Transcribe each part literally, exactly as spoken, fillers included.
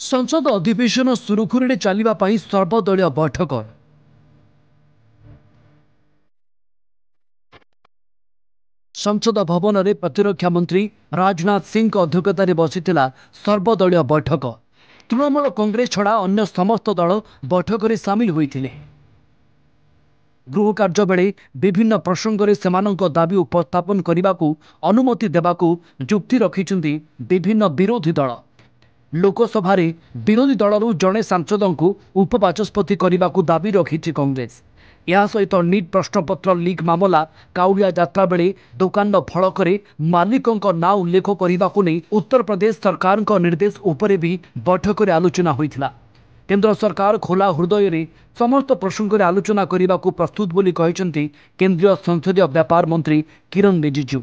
संसद अधिवेशन सुरुखुरी चलने सर्वदलीय बैठक। संसद भवन में प्रतिरक्षा मंत्री राजनाथ सिंह अध्यक्षतार बसीथिला सर्वदलीय बैठक। तृणमूल कांग्रेस छड़ा अन्य समस्त दल बैठक में सामिल होते। गृह कार्य बेले विभिन्न प्रसंग में सेमानक दाबी उपस्थापन करने को अनुमति देवाकू जुक्ति रखिंट विभिन्न विरोधी दल। लोकसभा विरोधी दलरू जड़े सांसद को उपबाचस्पति करने को दाबी रखी कांग्रेस। यह सहित नीट प्रश्नपत्र लीक मामला, काउड़िया यात्रा बेले दुकान फलक मालिकों ना उल्लेख करने को नहीं उत्तर प्रदेश सरकार निर्देश उपरे भी बैठक में आलोचना होता। केंद्र सरकार खोला हृदय रे समस्त प्रसंग में आलोचना करने को प्रस्तुत बोली कहते केंद्रीय संसदीय व्यापार मंत्री किरण रिजिजू।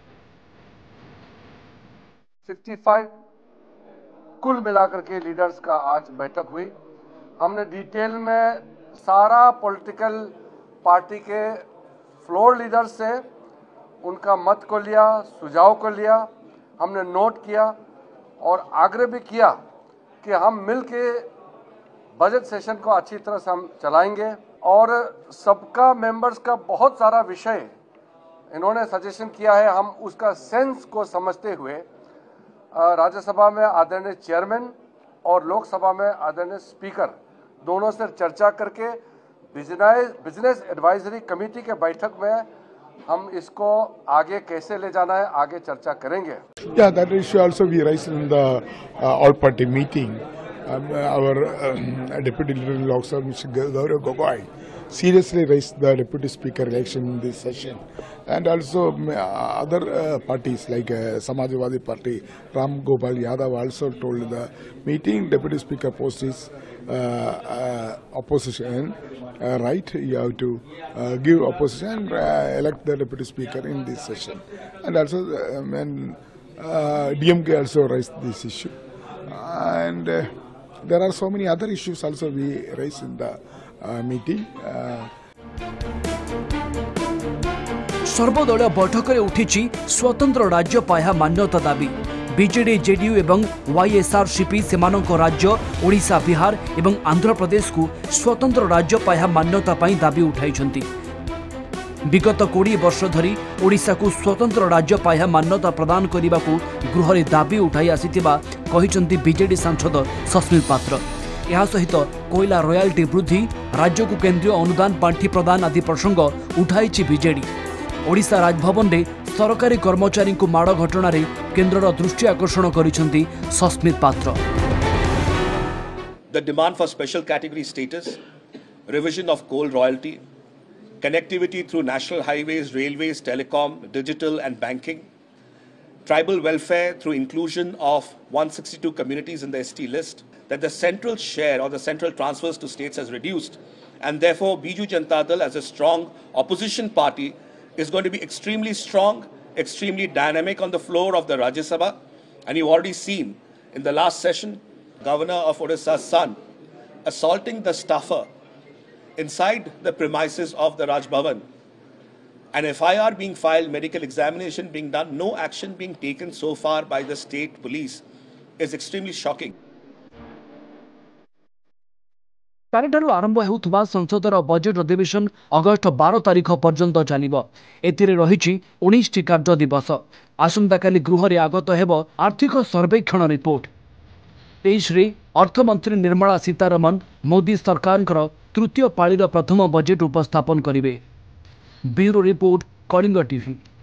पैंसठ कुल मिलाकर के लीडर्स का आज बैठक हुई। हमने डिटेल में सारा पॉलिटिकल पार्टी के फ्लोर लीडर्स से उनका मत को लिया, सुझाव को लिया, हमने नोट किया और आग्रह भी किया कि हम मिलके बजट सेशन को अच्छी तरह से हम चलाएंगे। और सबका मेंबर्स का बहुत सारा विषय इन्होंने सजेशन किया है। हम उसका सेंस को समझते हुए राज्यसभा में आदरणीय चेयरमैन और लोकसभा में आदरणीय स्पीकर दोनों से चर्चा करके बिजनेस बिजनेस एडवाइजरी कमेटी के बैठक में हम इसको आगे कैसे ले जाना है आगे चर्चा करेंगे। Yeah, that issue also we raised in the uh, all party meeting. Um, our um, deputy leader in Lok Sabha, Mister Gaurav Gogoi, seriously raised the deputy speaker election in this session, and also uh, other uh, parties like uh, Samajwadi Party, Ram Gopal Yadav also told the meeting deputy speaker post is uh, uh, opposition uh, right. You have to uh, give opposition and uh, elect the deputy speaker in this session, and also uh, when uh, D M K also raised this issue, and uh, there are so many other issues also we raised in the uh, meeting. Uh, सर्वदलीय बैठक में उठी स्वतंत्र राज्य पाया मान्यता दाबी। BJD, JDU एवं वाईएसआरसीपी सेमानक राज्य ओडिशा, बिहार एवं आंध्र प्रदेश को स्वतंत्र राज्य पाया मान्यता पाई दाबी उठाई। विगत बीस वर्ष धरी ओडिशा को स्वतंत्र राज्य पाया मान्यता प्रदान करने को गृह में दाबी उठाई आसीथिबा कहिसंती बीजेडी सांसद सस्मित पात्र। यह सहित कोयला रॉयल्टी वृद्धि, राज्य को केंद्रीय अनुदान पांठि प्रदान आदि प्रसंग उठाई बीजेडी। ओडिशा राजभवन में सरकारी कर्मचारी को माड़ घटना रे केंद्रर दृष्टि आकर्षण करिसंती सस्मित पात्र। The demand for special category status, revision of coal royalty, connectivity through national highways, railways, telecom, digital and banking, tribal welfare through inclusion of one hundred sixty-two communities in the S T list, that the central share or the central transfers to states has reduced, and therefore Biju Janata Dal as a strong opposition party is going to be extremely strong, extremely dynamic on the floor of the Rajya Sabha. And you've already seen in the last session, Governor of Odisha's son assaulting the staffer inside the premises of the Raj Bhavan, an F I R being filed, medical examination being done, no action being taken so far by the state police is extremely shocking. कालिठारु आरंभ होउथुबा संसदर budget अधिवेशन August बारह तारिख पर्यंत चलिबो। एथिरे रहिछि उन्नीस T कार्य दिवस। आसंता काली गृह रे आगत हेबो आर्थिक सर्वेक्षण रिपोर्ट। तेईस रे अर्थमंत्री निर्मला सीतारमण मोदी सरकारଙ୍କର तृतीय पाळीर प्रथम बजेट उपस्थापन करिवे। Bureau report, Kalinga TV.